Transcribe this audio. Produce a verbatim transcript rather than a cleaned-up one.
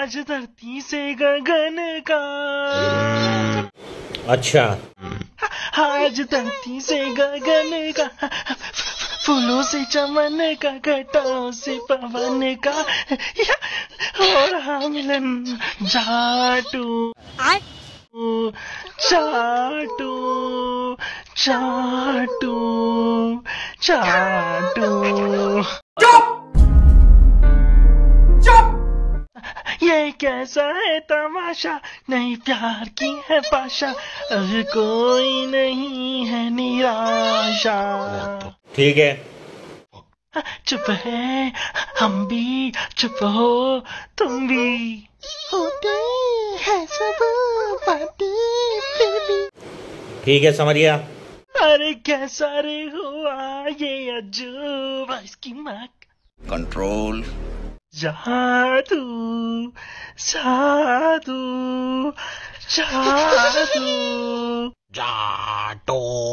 आज धरती से गगन का, अच्छा आज धरती से गगन का, फूलों से चमन का, घटाओं से पवन का, और मिलन जाटू चाटू चाटू चाटू। ये कैसा है तमाशा, नहीं प्यार की है पाशा, अब कोई नहीं है निराशा। ठीक है, चुप है हम भी, चुप हो तुम भी, होते हैं सब बातें फिर भी। ठीक है, समझ गया। अरे कैसा रे हुआ ये अजूबा, इसकी माँ कंट्रोल। जादू साधु जादू जाटो।